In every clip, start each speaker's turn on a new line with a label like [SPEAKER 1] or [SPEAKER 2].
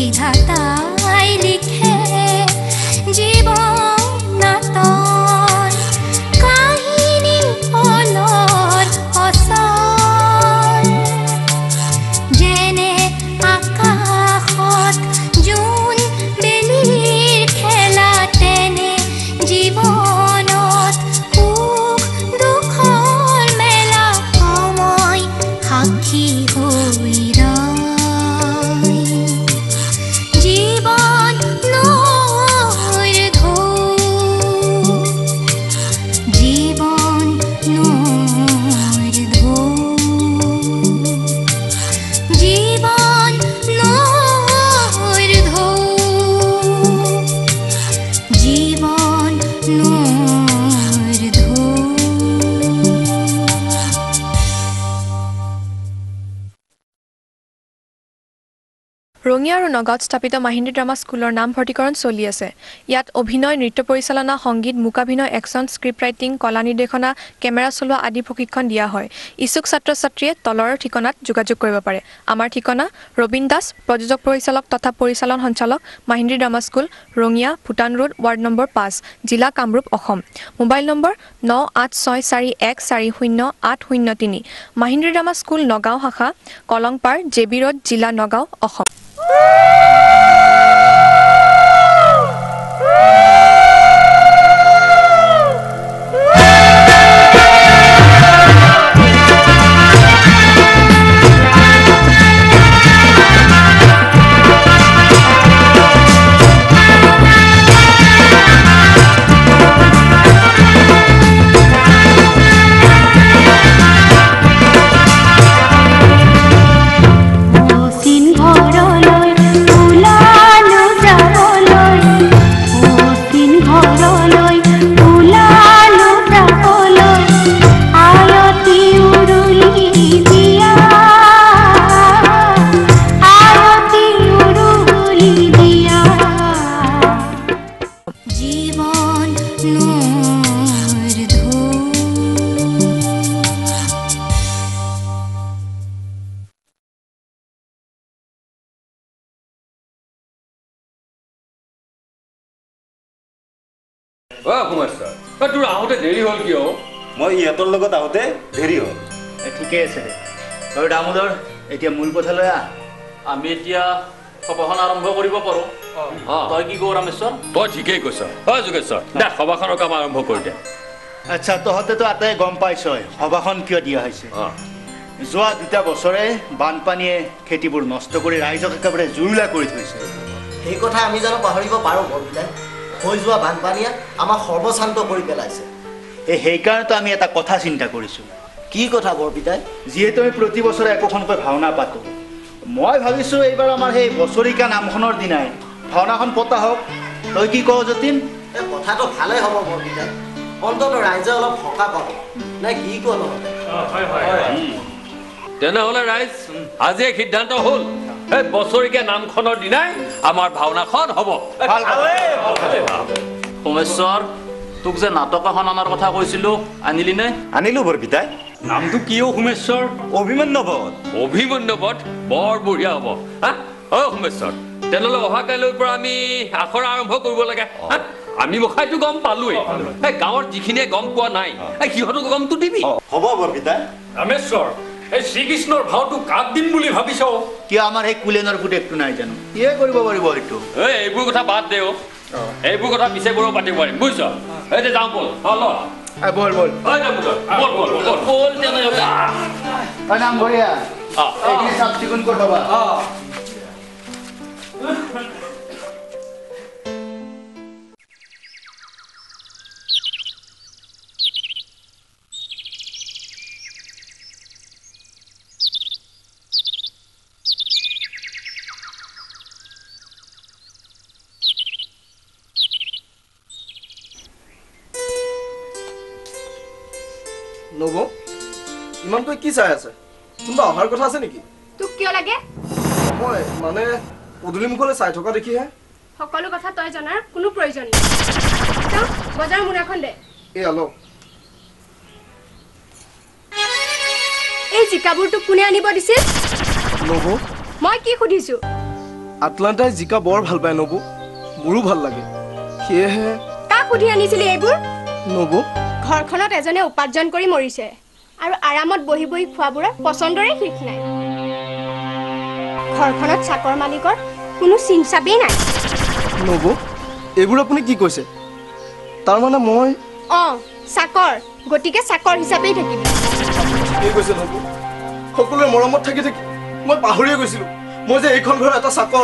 [SPEAKER 1] বিধাতাই লিখে জীৱনতৰ কাহিনী পলৰ অচল যেনে আকাশত জোন বেলিৰ খেলা তেনে জীৱনত সুখ দুখৰ মেলা সময় সাক্ষী হৈ
[SPEAKER 2] ৰঙিয়া আৰু নগাঁৱত স্থাপিত মাহিন্দ্ৰী ড্ৰামা স্কুলৰ নামভৰ্তিকৰণ চলি আছে। ইয়াত অভিনয়, নৃত্য পৰিচালনা, সংগীত, মূকাভিনয়, একশ্যন, স্ক্ৰিপ্ট ৰাইটিং, কলা নিৰ্দেশনা, কেমেৰা চলোৱা আদি প্ৰশিক্ষণ দিয়া হয়। ইচ্ছুক ছাত্ৰ ছাত্ৰীয়ে তলৰ ঠিকনাত যোগাযোগ কৰিব পাৰে। আমাৰ ঠিকনা ৰবীন দাস, প্ৰযোজক পৰিচালক তথা পৰিচালন সঞ্চালক, Mahindri drama school, Rangia, Bhutan road, ward number 5, জিলা Kamrup, Assam. Mobile number 9864140803। Mahindri drama school Nagaon শাখা, কলংপাৰ, জেবি ৰোড, জিলা নগাঁও, অসম।
[SPEAKER 3] তোৰ আহোঁতে দেৰি হ'ল কিয়?
[SPEAKER 4] মই ইহঁতৰ লগত আহোঁতে দেৰি হ'ল।
[SPEAKER 5] ঠিকেই আছে দে। আৰু দামোদৰ এতিয়া মূল কথালৈ আহ।
[SPEAKER 3] আমি এতিয়া সভাখন আৰম্ভ কৰিব পাৰোঁ। তই কি কওঁ ৰামেশ্বৰ? তই ঠিকেই কৈছ। হয় যোগেশ্বৰ, দে সভাখনৰ কাম আৰম্ভ কৰি দে।
[SPEAKER 5] আচ্ছা, তহঁতেতো আটাই গম পাইছই সভাখন কিয় দিয়া হৈছে। যোৱা 2 বছৰে বানপানীয়ে খেতিবোৰ নষ্ট কৰি ৰাইজক একেবাৰে জুৰুলা কৰি থৈছে।
[SPEAKER 6] সেই কথা আমি জানো পাহৰিব পাৰোঁ বৰপিতাই? হৈ যোৱা বানপানীয়ে আমাক সৰ্বশান্ত কৰি পেলাইছে।
[SPEAKER 5] সেইকাৰণেতো আমি এটা কথা চিন্তা কৰিছোঁ।
[SPEAKER 6] কি কথা বৰপিতাই?
[SPEAKER 5] যিহেতু আমি প্ৰতি বছৰে একোখনকৈ ভাওনা পাতোঁ, মই ভাবিছোঁ এইবাৰ আমাৰ সেই বছৰিকা নামখনৰ দিনাই ভাওনাখন পতা হওক। তই কি কৱ যতীন?
[SPEAKER 6] এই কথাটো ভালেই হ'ব বৰপিতাই। অন্তত ৰাইজে অলপ সকাহ পাব, নে কি কয় নহ'লে?
[SPEAKER 3] তেনেহ'লে ৰাইজ আজি সিদ্ধান্ত হ'ল, এই বছৰিকীয়া নামখনৰ দিনাই আমাৰ ভাওনাখন হ'ব। সোমেশ্বৰ, তোক যে নাটক এখন অনাৰ কথা কৈছিলোঁ, আনিলি নে?
[SPEAKER 4] আনিলোঁ বৰপিতাই।
[SPEAKER 3] নামটো কিয় সোমেশ্বৰ?
[SPEAKER 4] অভিমন্যু বধ।
[SPEAKER 3] অভিমন্যু বধ, বৰ বঢ়িয়া হ'ব। সোমেশ্বৰ, তেনেহ'লে অহা কাইলৈৰ পৰা আমি আখৰা আৰম্ভ কৰিব লাগে। আমি মুখাইতো গম পালোৱেই, গাঁৱৰ যিখিনিয়ে গম পোৱা নাই সিহঁতক গমটো দিবি।
[SPEAKER 4] হ'ব বৰপিতাই।
[SPEAKER 3] ৰামেশ্বৰ, এই শ্ৰীকৃষ্ণৰ ভাওটো কাক দিম বুলি ভাবিছ?
[SPEAKER 5] কিয় আমাৰ সেই কুলেনৰ পুতেকটো নাই জানো? সিয়ে কৰিব পাৰিব এইটো।
[SPEAKER 3] এইবোৰ কথা বাদ দে। এইবোৰ কথা পিছে বৰ পাতিব পাৰিম, বুজিছ? এতিয়া যাওঁ ব'ল।
[SPEAKER 5] বল বল নামঘৰীয়া এইখিনি চাফ চিকুণ কৰি থবা।
[SPEAKER 7] নবৌ, ইমানকৈ কি চাই আছে? কোনোবা অহাৰ কথা আছে নেকি?
[SPEAKER 8] তোক কিয় লাগে?
[SPEAKER 7] মই মানে পদূলিমুখলৈ চাই থকা দেখিহে।
[SPEAKER 8] সকলো কথা তই জনাৰ কোনো প্ৰয়োজন নাই। তো বজাৰ মুৰাখন দে।
[SPEAKER 7] এই আলো।
[SPEAKER 8] এই জিকাবোৰ তোক কোনে আনিব দিছিল?
[SPEAKER 7] নবৌ,
[SPEAKER 8] মই কি সুধিছো?
[SPEAKER 7] আটলাণ্টাই জিকা বৰ ভাল পায় নবু মোৰো ভাল লাগে সেয়েহে
[SPEAKER 8] কাক সুধি আনিছিলি এইবোৰ
[SPEAKER 7] নবু
[SPEAKER 8] ঘৰখনত এজনে উপাৰ্জন কৰি মৰিছে আৰু আৰামত বহি বহি খোৱাবোৰৰ পচন্দৰে ঠিক নাই ঘৰখনত চাকৰ মালিকৰ কোনো চিন-চাবেই নাই
[SPEAKER 7] নবু এইবোৰ আপুনি কি কৈছে তাৰমানে মই
[SPEAKER 8] চাকৰ গতিকে চাকৰ হিচাপেই থাকিবি
[SPEAKER 7] কি কৈছে নবু সকলোৰে মৰমত থাকি থাকি মই পাহৰিয়ে গৈছিলোঁ মই যে এইখন ঘৰৰ এটা চাকৰ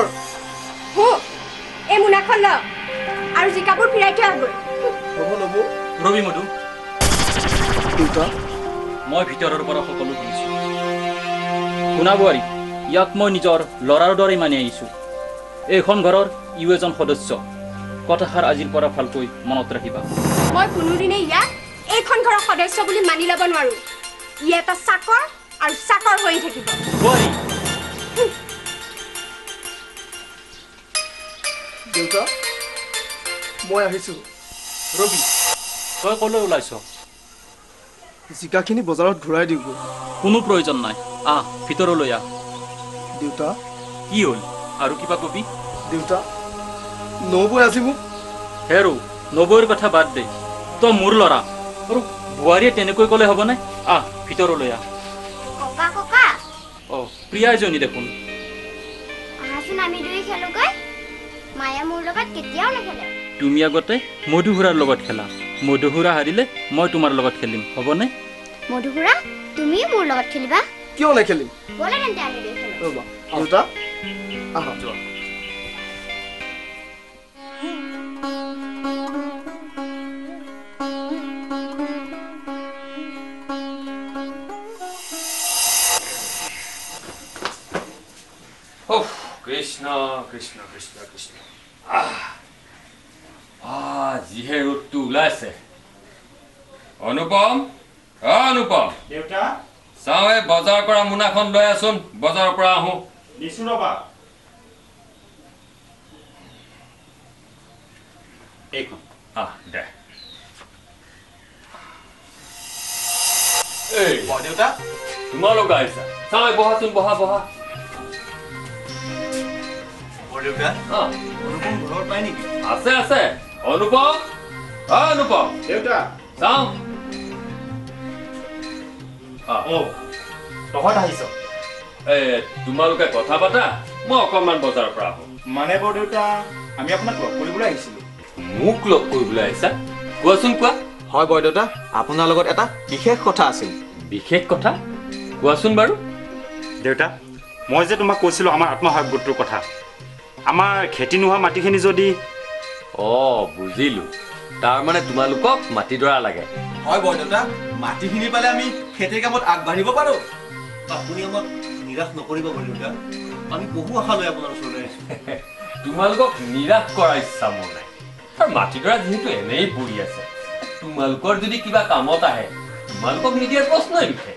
[SPEAKER 8] এই মোনাখন ল আৰু জিকাবোৰ ফিৰাই থৈ আহগৈ
[SPEAKER 7] হ'ব নবু
[SPEAKER 9] ৰবি মধু
[SPEAKER 7] দেউতা
[SPEAKER 9] মই ভিতৰৰ পৰা সকলো শুনিছোঁ শুনা বোৱাৰী ইয়াক মই নিজৰ ল'ৰাৰ দৰে মানি আহিছোঁ এইখন ঘৰৰ ইও এজন সদস্য কথাষাৰ আজিৰ পৰা ভালকৈ মনত ৰাখিবা
[SPEAKER 8] মই কোনোদিনে ইয়াক এইখন ঘৰৰ সদস্য বুলি মানি ল'ব নোৱাৰো ই এটা চাকৰ আৰু চাকৰ হৈ থাকিব
[SPEAKER 9] বোৱাৰী
[SPEAKER 7] দেউতা মই আহিছোঁ
[SPEAKER 9] ৰবি তই ক'লৈ ওলাইছ
[SPEAKER 7] জিকাখিনি বজাৰত ঘূৰাই দিওঁগৈ
[SPEAKER 9] কোনো প্ৰয়োজন নাই আহ ভিতৰলৈ আহ
[SPEAKER 7] দেউতা
[SPEAKER 9] কি হ'ল আৰু কিবা কবি
[SPEAKER 7] দেউতা নবৈ আজি মোক
[SPEAKER 9] হেৰু নবৈৰ কথা বাদ দে তই মোৰ ল'ৰা আৰু বোৱাৰীয়ে তেনেকৈ ক'লে হ'বনে আহ ভিতৰলৈ আহ
[SPEAKER 1] ককা ককা
[SPEAKER 9] প্ৰিয়া এজনী দেখোন
[SPEAKER 1] আহাচোন আমি দুই খেলোগৈ মায়ে মোৰ লগত কেতিয়াও নেখেলে
[SPEAKER 9] তুমি আগতে মধুহুৰাৰ লগত খেলা মধুহুৰা হাৰিলে মই তোমাৰ লগত খেলিম হ'বনে
[SPEAKER 1] মধুপুৰা তুমিও মোৰ লগত খেলিবা
[SPEAKER 7] কিয় নেখেলিম
[SPEAKER 1] ব'লা তেন্তে আমি দুই খেলো
[SPEAKER 7] ৰ'বা দেউতা আহা
[SPEAKER 9] যোৱা
[SPEAKER 3] কৃষ্ণ কৃষ্ণ কৃষ্ণ কৃষ্ণ যিহে ৰ'দটো ওলাইছে অনুপম অনুপম
[SPEAKER 4] দেউতা
[SPEAKER 3] চাওঁ এই বজাৰৰ পৰা মোনাখন লৈ আছোন বজাৰৰ পৰা আহোঁ
[SPEAKER 4] দিছো ৰবা এইখন
[SPEAKER 3] দে
[SPEAKER 4] দেউতা
[SPEAKER 3] তোমালোক আহিছা চাওঁ বহাচোন বহা বহা
[SPEAKER 4] দেউতা অনুপম ঘৰত পাই নেকি
[SPEAKER 3] আছে আছে অনুপম অনুপম
[SPEAKER 4] দেউতা
[SPEAKER 3] চাওঁ
[SPEAKER 4] তহঁত আহিছ
[SPEAKER 3] তোমালোকে কথা পাতা মই অকণমান বজাৰৰ পৰা আহোঁ
[SPEAKER 4] মানে বৰ দেউতা আমি আপোনাক লগ কৰিবলৈ আহিছিলো
[SPEAKER 3] মোক লগ কৰিবলৈ আহিছা কোৱাচোন কোৱা
[SPEAKER 10] হয় বৰদেউতা আপোনাৰ লগত এটা বিশেষ কথা আছিল
[SPEAKER 3] বিশেষ কথা কোৱাচোন বাৰু
[SPEAKER 4] দেউতা মই যে তোমাক কৈছিলো আমাৰ আত্মসহায়ক গোটটোৰ কথা আমাৰ খেতি নোহোৱা মাটিখিনি যদি
[SPEAKER 3] বুজিলো তাৰমানে তোমালোকক মাটিডৰা লাগে
[SPEAKER 10] হয় বৰদেউতা মাটিখিনি পালে আমি খেতিৰ কামত আগবাঢ়িব পাৰোঁ আপুনি আমাক নিৰাশ নকৰিব বৰদেউতা আমি বহু আশা লৈ আপোনাৰ ওচৰলৈ
[SPEAKER 3] তোমালোকক নিৰাশ কৰাৰ ইচ্ছা মোৰ নাই আৰু মাটিডৰা যিহেতু এনেই পৰি আছে তোমালোকৰ যদি কিবা কামত আহে তোমালোকক নিদিয়াৰ প্ৰশ্নই নুঠে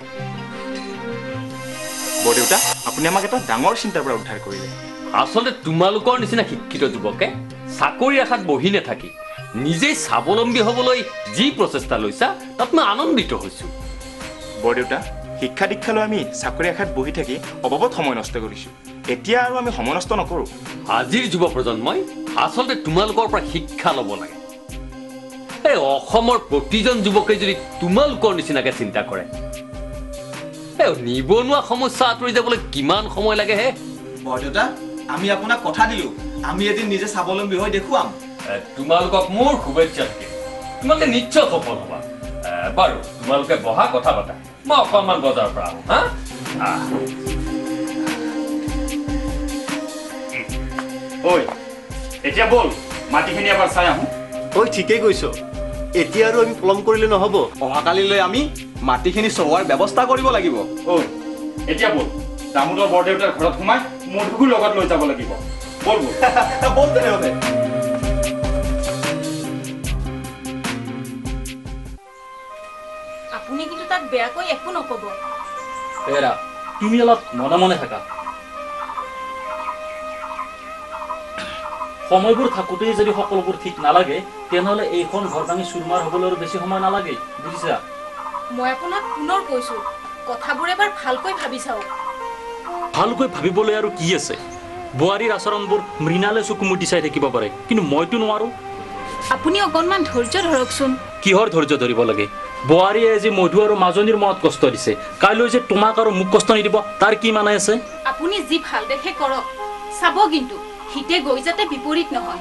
[SPEAKER 4] বৰদেউতা আপুনি আমাক এটা ডাঙৰ চিন্তাৰ পৰা উদ্ধাৰ কৰিলে
[SPEAKER 3] আচলতে তোমালোকৰ নিচিনা শিক্ষিত যুৱকে চাকৰি আশাত বহি নাথাকি নিজেই স্বাৱলম্বী হ'বলৈ যি প্ৰচেষ্টা লৈছা তাত মই আনন্দিত হৈছোঁ
[SPEAKER 4] বৰদেউতা শিক্ষা দীক্ষা লৈ আমি চাকৰি আশাত বহি থাকি অবাবত সময় নষ্ট কৰিছোঁ এতিয়া আৰু আমি সময় নষ্ট নকৰোঁ
[SPEAKER 3] আজিৰ যুৱ প্ৰজন্মই আচলতে তোমালোকৰ পৰা শিক্ষা ল'ব লাগে এই অসমৰ প্ৰতিজন যুৱকে যদি তোমালোকৰ নিচিনাকে চিন্তা কৰে নিবনুৱা সমস্যা আঁতৰি যাবলৈ কিমান সময় লাগে হে
[SPEAKER 10] বৰদেউতা আমি আপোনাক কথা দিলোঁ আমি এদিন নিজে স্বাৱলম্বী হৈ দেখুৱাম
[SPEAKER 3] তোমালোকক মোৰ শুভেচ্ছা থাকিল তোমালোকে নিশ্চয় সফল হ'বা বাৰু তোমালোকে বহা কথা পাতা মই অকণমান বজাৰৰ পৰা আহোঁ
[SPEAKER 4] ঐ এতিয়া ব'ল মাটিখিনি এবাৰ চাই আহোঁ
[SPEAKER 10] ঐ ঠিকেই কৈছ এতিয়া আৰু আমি পলম কৰিলে নহ'ব অহাকালিলৈ আমি মাটিখিনি চহোৱাৰ ব্যৱস্থা কৰিব লাগিব
[SPEAKER 4] ঐ এতিয়া ব'ল দামোদৰ বৰদেউতাৰ ঘৰত সোমাই মধুকো লগত লৈ যাব লাগিব ব'ল ব'ল
[SPEAKER 10] ব'ল তেনেহ'লে
[SPEAKER 11] আপুনি কিন্তু তাক বেয়াকৈ একো নক'ব
[SPEAKER 9] এৰা তুমি অলপ মনে মনে থাকা সময়বোৰ থাকোঁতেই যদি সকলোবোৰ ঠিক নালাগে তেনেহ'লে এইখন ঘৰ ভাঙি চুৰমাৰ হ'বলৈ আৰু বেছি সময় নালাগে বুজিছা
[SPEAKER 11] মই আপোনাক পুনৰ কৈছোঁ কথাবোৰ এবাৰ ভালকৈ ভাবি চাওক
[SPEAKER 3] ভালকৈ ভাবিবলৈ আৰু কি আছে
[SPEAKER 9] বোৱাৰীৰ আচৰণবোৰ মৃণালে চকুমুটি চাই থাকিব পাৰে কিন্তু মইতো নোৱাৰোঁ
[SPEAKER 11] আপুনি অকণমান ধৈৰ্য ধৰকচোন
[SPEAKER 9] কিহৰ ধৈৰ্য ধৰিব লাগে বোৱাৰীয়ে আজি মধু আৰু মাজনীৰ মনত কষ্ট দিছে কাইলৈ যে তোমাক আৰু মোক কষ্ট নিদিব তাৰ কি মানে আছে
[SPEAKER 11] আপুনি যি ভাল দেখে কৰক চাব কিন্তু হিতে গৈ যাতে বিপৰীত নহয়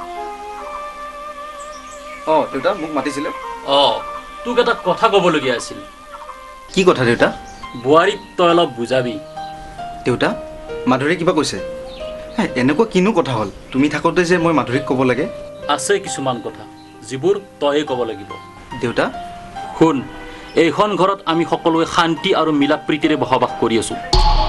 [SPEAKER 7] দেউতা মোক মাতিছিলে
[SPEAKER 9] তোক এটা কথা ক'বলগীয়া আছিল
[SPEAKER 7] কি কথা দেউতা
[SPEAKER 9] বোৱাৰীক তই অলপ বুজাবি
[SPEAKER 7] দেউতা মাধুৰীয়ে কিবা কৈছে এনেকুৱা কিনো কথা হ'ল তুমি থাকোঁতে যে মই মাধুৰীক ক'ব লাগে
[SPEAKER 9] আছে কিছুমান কথা যিবোৰ তয়ে ক'ব লাগিব
[SPEAKER 7] দেউতা
[SPEAKER 9] শুন এইখন ঘৰত আমি সকলোৱে শান্তি আৰু মিলা প্ৰীতিৰে বসবাস কৰি আছোঁ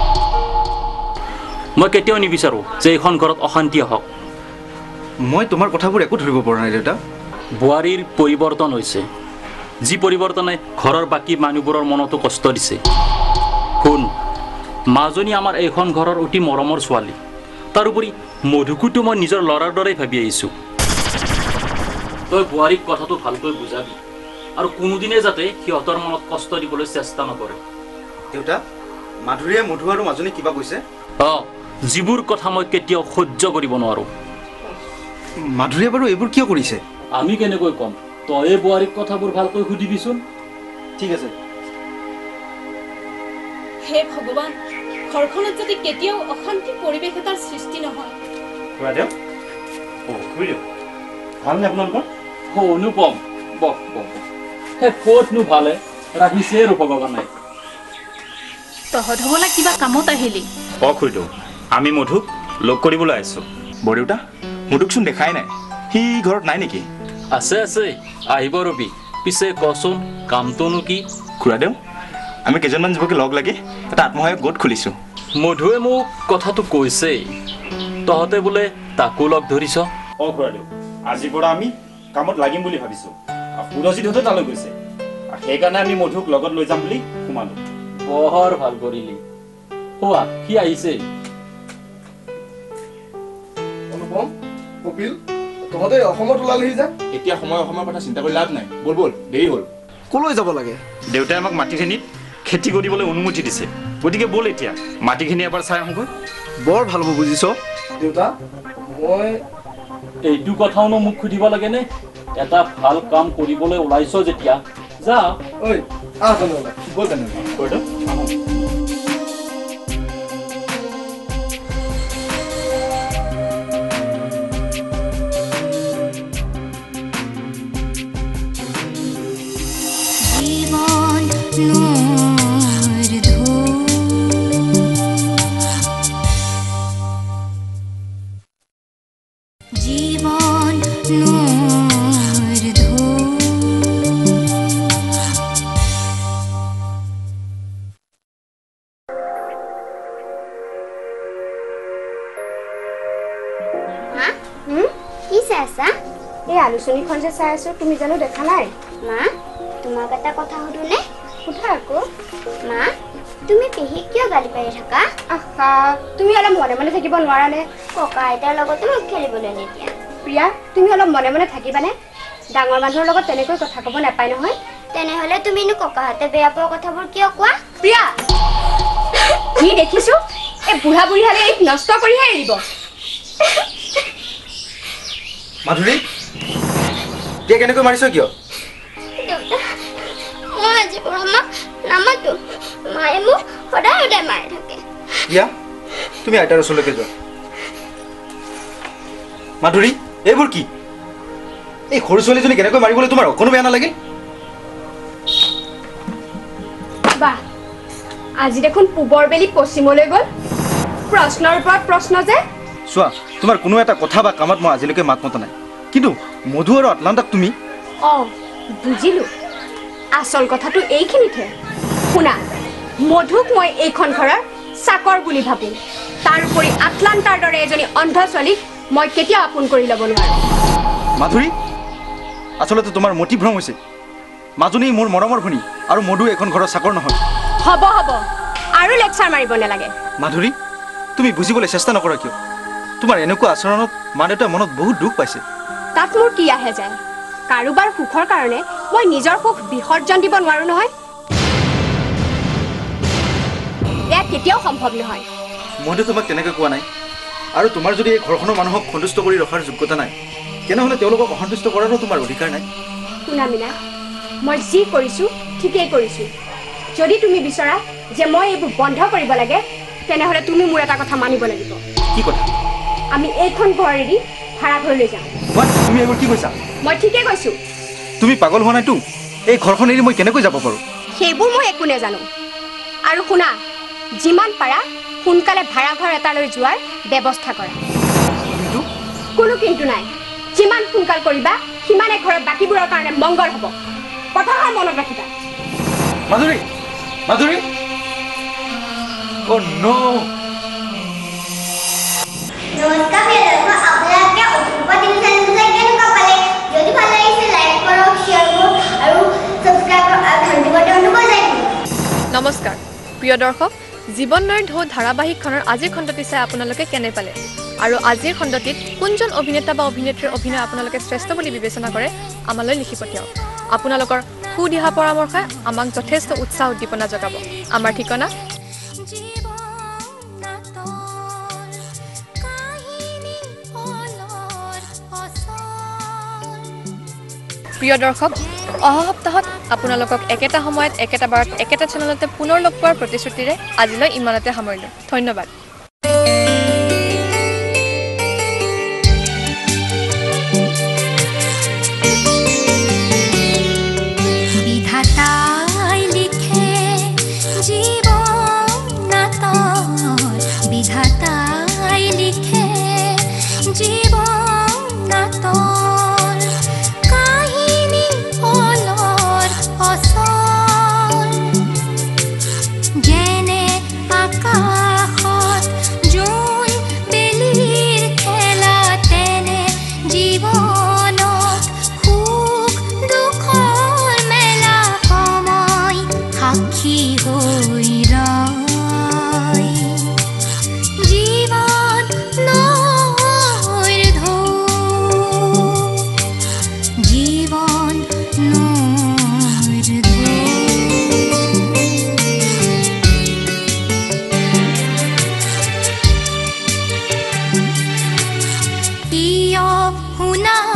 [SPEAKER 9] মই কেতিয়াও নিবিচাৰোঁ যে এইখন ঘৰত অশান্তি হওক
[SPEAKER 7] মই তোমাৰ কথাবোৰ একো ধৰিব পৰা নাই দেউতা
[SPEAKER 9] বোৱাৰীৰ পৰিৱৰ্তন হৈছে যি পৰিৱৰ্তনে ঘৰৰ বাকী মানুহবোৰৰ মনতো কষ্ট দিছে শুন মাজনী আমাৰ এইখন ঘৰৰ অতি মৰমৰ ছোৱালী তাৰোপৰি মধুকুটো মই নিজৰ ল'ৰাৰ দৰেই ভাবি আহিছোঁ তই বোৱাৰীক কথাটো ভালকৈ বুজাবি আৰু কোনোদিনে যাতে সিহঁতৰ মনত কষ্ট দিবলৈ চেষ্টা নকৰে
[SPEAKER 7] দেউতা মাধুৰীয়ে মধু আৰু মাজনী কিবা কৈছে
[SPEAKER 9] যিবোৰ কথা মই কেতিয়াও সহ্য কৰিব নোৱাৰোঁ
[SPEAKER 7] মাধুৰীয়ে বাৰু এইবোৰ কিয় কৰিছে
[SPEAKER 9] আমি কেনেকৈ ক'ম তয়ে বোৱাৰীক কথাবোৰ ভালকৈ সুধিবিচোন
[SPEAKER 7] ঠিক আছে
[SPEAKER 11] হে ভগৱান ঘৰখনত যাতে কেতিয়াও অশান্তি পৰিৱেশ এটাৰ সৃষ্টি নহয়
[SPEAKER 7] ভালনে আপোনালোকৰ
[SPEAKER 9] অনুপম বহ ক'তনো ভালে ৰাখিছে আৰু ভগৱানে
[SPEAKER 11] তহঁত হ'বলা কিবা কামত আহিলি
[SPEAKER 4] খুৰীদেউ আমি মধুক লগ কৰিবলৈ আহিছোঁ বৰদেউতা মধুকচোন দেখাই নাই সি ঘৰত নাই নেকি
[SPEAKER 9] আছে আহিব ৰবি পিছে কচোন কামটোনো কি
[SPEAKER 4] খুৰাদেউ আমি কেইজনমান যুৱকে লগ লাগি এটা আত্মসহায়ক গোট খুলিছোঁ
[SPEAKER 9] মধুৱে মোক কথাটো কৈছেই তহঁতে বোলে তাকো লগ ধৰিছ
[SPEAKER 12] খুৰাদেউ আজিৰ পৰা আমি কামত লাগিম বুলি ভাবিছোঁ সুৰজিতহঁতে তালৈ গৈছে সেইকাৰণে আমি মধুক লগত লৈ যাম বুলি সোমালো
[SPEAKER 9] বৰ ভাল কৰিলি হোৱা সি আহিছে
[SPEAKER 7] অনুপম কপিল তহঁতে অসমত ওলালেহি যে
[SPEAKER 4] এতিয়া সময় অসমৰ কথা চিন্তা কৰি লাভ নাই বল দেৰি হ'ল
[SPEAKER 7] ক'লৈ যাব লাগে
[SPEAKER 4] দেউতাই আমাক মাটিখিনিত খেতি কৰিবলৈ অনুমতি দিছে গতিকে বল এতিয়া মাটিখিনি এবাৰ চাই আহোঁগৈ
[SPEAKER 7] বৰ ভাল হ'ব বুজিছ দেউতা মই
[SPEAKER 9] এইটো কথাওনো মোক সুধিব লাগেনে এটা ভাল কাম কৰিবলৈ ওলাইছ যেতিয়া যা
[SPEAKER 7] ঐ তেনেহ'লে বল তেনেহ'লে
[SPEAKER 8] আলোচনীখন যে চাই আছো তুমি জানো দেখা নাই
[SPEAKER 1] মা তোমাক এটা কথা সুধোনে
[SPEAKER 8] সোধা আকৌ
[SPEAKER 1] মা তুমি পেহীক কিয় গালি পাৰি থাকা
[SPEAKER 8] আহা তুমি অলপ মনে মনে থাকিব নোৱাৰানে
[SPEAKER 1] ককা আইতাৰ লগত মোক খেলিবলৈ নিদিয়া
[SPEAKER 8] প্ৰিয়া তুমি অলপ মনে মনে থাকিবানে ডাঙৰ মানুহৰ লগত তেনেকৈ কথা ক'ব নাপায় নহয়
[SPEAKER 1] তেনেহ'লে তুমিনো ককাহঁতে বেয়া পোৱা কথাবোৰ কিয় কোৱা
[SPEAKER 8] প্ৰিয়া কি দেখিছো এই বুঢ়া বুঢ়ী হালে এই নষ্ট কৰিহে এৰিব
[SPEAKER 7] মাধুৰী তই কেনেকৈ মাৰিছ কিয়
[SPEAKER 1] মই আজি পৰা মাক নামাতো মায়ে মোক সদায় মাৰি থাকে
[SPEAKER 7] ইয়া তুমি আইতাৰ ওচৰলৈকে যোৱা মাধুৰী এইবোৰ কি এই সৰু ছোৱালীজনী কেনেকৈ মাৰিবলৈ তোমাৰ অকণো বেয়া নালাগিল
[SPEAKER 8] বাহ আজি দেখোন পূবৰ বেলি পশ্চিমলৈ গ'ল প্ৰশ্নৰ ওপৰত প্ৰশ্ন যে
[SPEAKER 7] চোৱা তোমাৰ কোনো এটা কথা বা কামত মই আজিলৈকে মাত মতা নাই কিন্তু মধু আৰু আটলান্টাক তুমি
[SPEAKER 8] বুজিলো আচল কথাটো এইখিনিতে শুনা মধুক মই এইখন ঘৰৰ চাকৰ বুলি ভাবোঁ তাৰোপৰি আটলান্টাৰ দৰে এজনী অন্ধ ছোৱালীক মই কেতিয়াও আপোন কৰি ল'ব নোৱাৰোঁ
[SPEAKER 7] মাধুৰী আচলতে তোমাৰ মতিভ্ৰম হৈছে মাজনী মোৰ মৰমৰ ভনী আৰু মধু এখন ঘৰৰ চাকৰ নহয়
[SPEAKER 8] হ'ব আৰু লেকচাৰ মাৰিব নালাগে
[SPEAKER 7] মাধুৰী তুমি বুজিবলৈ চেষ্টা নকৰা কিয় তোমাৰ এনেকুৱা আচৰণত মা দেউতাই মনত বহুত দুখ পাইছে
[SPEAKER 8] তাত মোৰ কি আহে যায় কাৰোবাৰ সুখৰ কাৰণে মই নিজৰ সুখ বিসৰ্জন দিব নোৱাৰো নহয় এয়া কেতিয়াও সম্ভৱ নহয়
[SPEAKER 7] মইতো তোমাক তেনেকৈ কোৱা নাই আৰু তোমাৰ যদি এই ঘৰখনৰ মানুহক সন্তুষ্ট কৰি ৰখাৰ যোগ্যতা নাই তেনেহ'লে তেওঁলোকক অসন্তুষ্ট কৰাৰো তোমাৰ অধিকাৰ নাই।
[SPEAKER 8] শুনা মীনা, মই যি কৰিছোঁ ঠিকেই কৰিছোঁ। যদি তুমি বিচৰা যে মই এইবোৰ বন্ধ কৰিব লাগে তেনেহ'লে তুমি মোৰ এটা কথা মানিব লাগিব।
[SPEAKER 7] কি কথা?
[SPEAKER 8] আমি এইখন ঘৰ এৰি ভাড়া ঘৰলৈ যাম।
[SPEAKER 7] তুমি এইবোৰ কি কৈছা?
[SPEAKER 8] মই ঠিকেই কৈছোঁ।
[SPEAKER 7] তুমি পাগল হোৱা নাইতো? এই ঘৰখন এৰি মই কেনেকৈ যাব পাৰোঁ?
[SPEAKER 8] সেইবোৰ মই একো নাজানো। আৰু শুনা, যিমান পাৰা সোনকালে ভাড়া ঘৰ এটালৈ যোৱাৰ ব্যৱস্থা কৰা। কোনো কিন্তু নাই। যিমান সোনকাল কৰিবা সিমানে ঘৰত বাকীবোৰৰ কাৰণে মংগল হ'ব। কথাষাৰ মনত ৰাখিবা।
[SPEAKER 7] মাধুৰী, মাধুৰী, অ' নো।
[SPEAKER 1] নমস্কাৰ প্ৰিয় দৰ্শক, আপোনালোকে অপূৰ্ব টিভি চেনেলটো কেনেকুৱা পালে? যদি ভাল লাগিছে লাইক কৰক, শ্বেয়াৰ কৰক আৰু ছাবস্ক্ৰাইব কৰক আৰু ঘণ্টি বটনটো বজাই দিয়ক।
[SPEAKER 2] নমস্কাৰ প্ৰিয় দৰ্শক, জীৱন নৈৰ ঢৌ ধাৰাবাহিকখনৰ আজিৰ খণ্ডটি চাই আপোনালোকে কেনে পালে? আৰু আজিৰ খণ্ডটিত কোনজন অভিনেতা বা অভিনেত্ৰীৰ অভিনয় আপোনালোকে শ্ৰেষ্ঠ বুলি বিবেচনা কৰে আমালৈ লিখি পঠিয়াওক। আপোনালোকৰ সুদিহা পৰামৰ্শই আমাক যথেষ্ট উৎসাহ উদ্দীপনা যোগাব। আমাৰ ঠিকনা প্ৰিয় দৰ্শক, অহা সপ্তাহত আপোনালোকক একেটা সময়ত একেটা বাৰত একেটা চেনেলতে পুনৰ লগ পোৱাৰ প্ৰতিশ্ৰুতিৰে আজিলৈ ইমানতে সামৰিলোঁ। ধন্যবাদ।
[SPEAKER 13] বিধাতাই লিখে জীৱন বিধাতাই লিখে জীৱন কাহিনী অলর অচল যেনে আকাশত জোন বেলিৰ খেলা তেনে জীৱনত সুখ দুখৰ মেলা সময় সাক্ষী হৈ ৰয় জীৱন নৈৰ ঢৌ জীবন নৈৰ ঢৌ প্ৰিয় শুনা